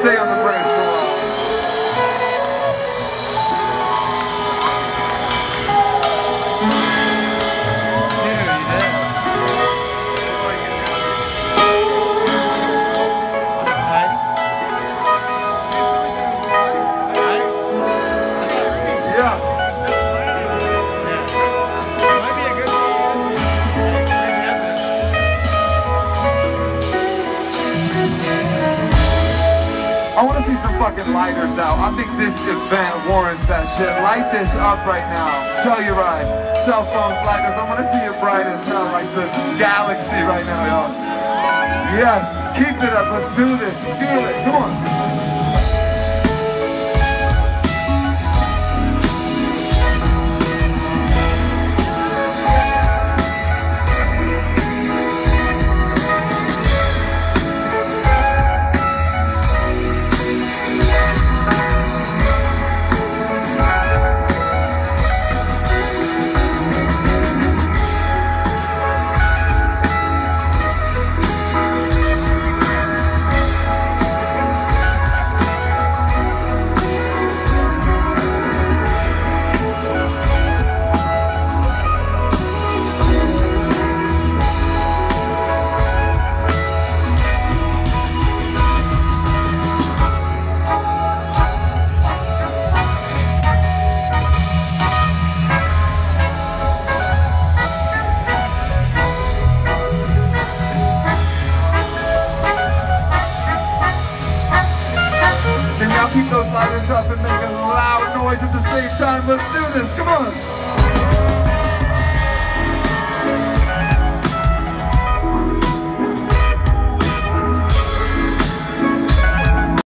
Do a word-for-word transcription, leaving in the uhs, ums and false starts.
stay on the branch for a while. I want to see some fucking lighters out. I think this event warrants that shit. Light this up right now. Telluride, cell phones, lighters. I want to see it bright as hell, like this galaxy right now, y'all. Yes, keep it up. Let's do this. Feel it. Come on. Keep those lighters up and make a loud noise at the same time. Let's do this. Come on.